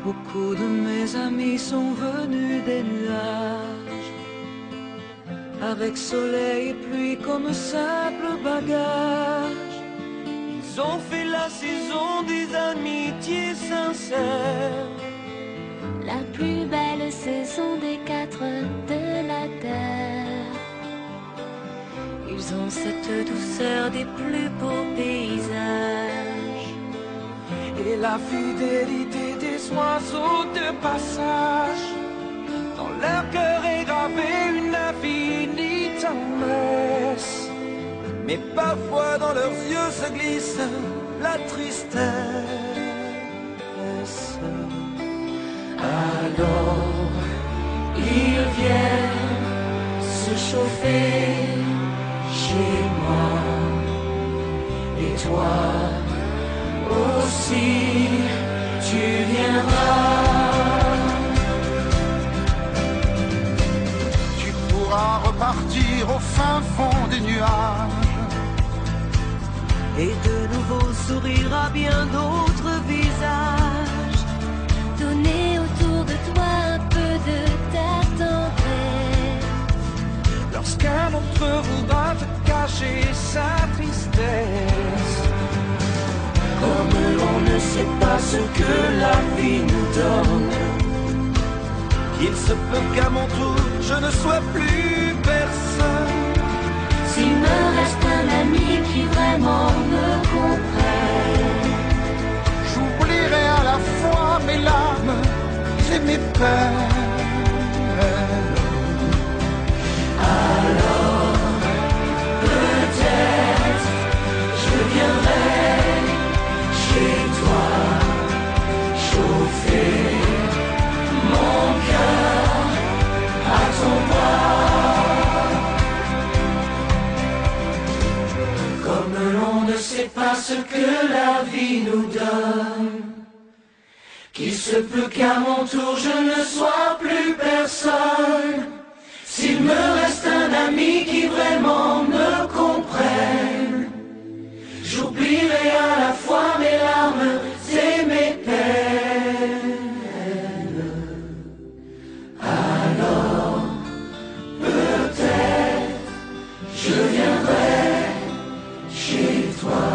Beaucoup de mes amis sont venus des nuages, avec soleil et pluie comme simple bagage. Ils ont fait la saison des amitiés sincères, la plus belle saison des quatre de la terre. Ils ont cette douceur des plus beaux paysages et la fidélité des oiseaux de passage. Dans leur cœur est gravée une infinie tendresse, mais parfois dans leurs yeux se glisse la tristesse. Alors ils viennent se chauffer chez moi, et toi aussi tu viendras. Tu pourras repartir au fin fond des nuages et de nouveau sourire à bien d'autres visages. Donner autour de toi un peu de ta tendresse. Lorsqu'un d'entre vous va te cacher sa tristesse, comme l'on ne sait pas ce que la vie nous donne, qu'il se peut qu'à mon tour je ne sois plus personne. S'il me reste un ami qui vraiment me comprenne, j'oublierai à la fois mes larmes et mes peines. alors peut-être je viendrai chez toi, chauffer mon cœur à ton bras. Comme l'on ne sait pas ce que la vie nous donne, qu'il se peut qu'à mon tour je ne sois plus personne. S'il me reste un ami qui vraiment me comprenne, j'oublierai à la fois mes larmes et mes peines. Alors peut-être je viendrai chez toi,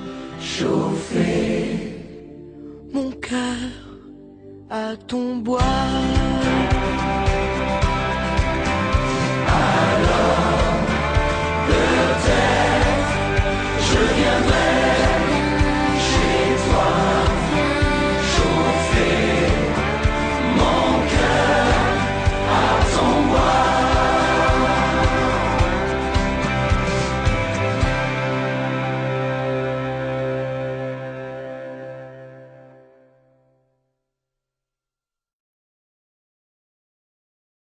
chauffer mon cœur à ton bois.